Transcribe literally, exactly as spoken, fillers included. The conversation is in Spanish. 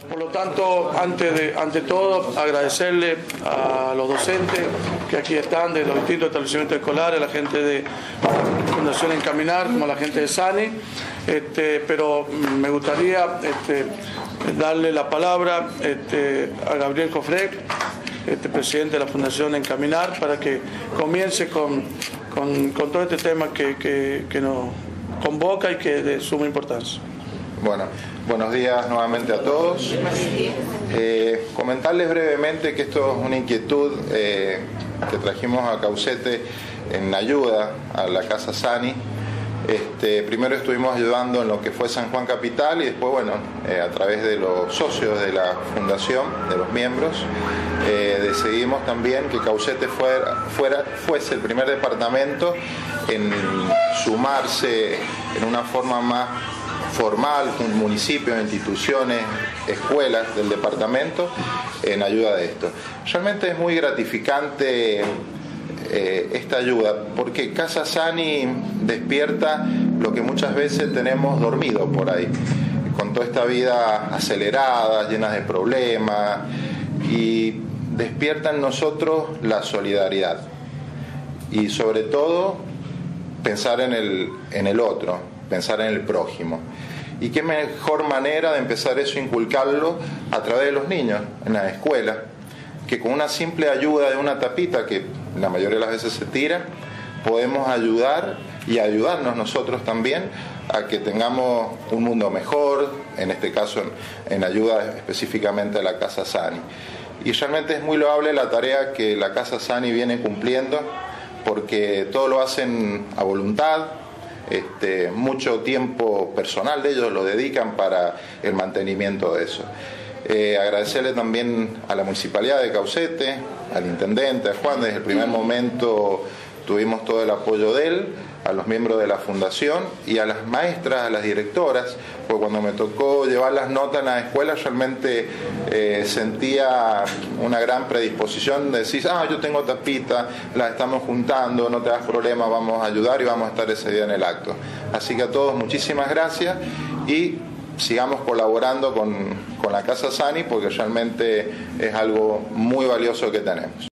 Por lo tanto, antes de, ante todo, agradecerle a los docentes que aquí están de los distintos establecimientos escolares, a la gente de Fundación Encaminar, como a la gente de SANI, este, pero me gustaría este, darle la palabra este, a Gabriel Cofré, este, presidente de la Fundación Encaminar, para que comience con, con, con todo este tema que, que, que nos convoca y que es de suma importancia. Bueno, buenos días nuevamente a todos. Eh, comentarles brevemente que esto es una inquietud eh, que trajimos a Caucete en ayuda a la Casa Sani. Este, primero estuvimos ayudando en lo que fue San Juan Capital y después, bueno, eh, a través de los socios de la fundación, de los miembros, eh, decidimos también que Caucete fuera, fuera, fuese el primer departamento en sumarse en una forma más formal, con municipios, instituciones, escuelas del departamento en ayuda de esto. Realmente es muy gratificante eh, esta ayuda, porque Casa Sani despierta lo que muchas veces tenemos dormido por ahí, con toda esta vida acelerada, llena de problemas, y despierta en nosotros la solidaridad y sobre todo pensar en el, en el otro, pensar en el prójimo. Y qué mejor manera de empezar eso, inculcarlo a través de los niños en la escuela, que con una simple ayuda de una tapita, que la mayoría de las veces se tira, podemos ayudar y ayudarnos nosotros también a que tengamos un mundo mejor, en este caso en, en ayuda específicamente a la Casa Sani. Y realmente es muy loable la tarea que la Casa Sani viene cumpliendo, porque todo lo hacen a voluntad. Este, mucho tiempo personal de ellos lo dedican para el mantenimiento de eso. Eh, agradecerle también a la Municipalidad de Caucete, al Intendente, a Juan, desde el primer momento tuvimos todo el apoyo de él, a los miembros de la Fundación y a las maestras, a las directoras, porque cuando me tocó llevar las notas en la escuela realmente eh, sentía una gran predisposición de decir, ah, yo tengo tapita, las estamos juntando, no te das problema, vamos a ayudar y vamos a estar ese día en el acto. Así que a todos muchísimas gracias y sigamos colaborando con, con la Casa Sani, porque realmente es algo muy valioso que tenemos.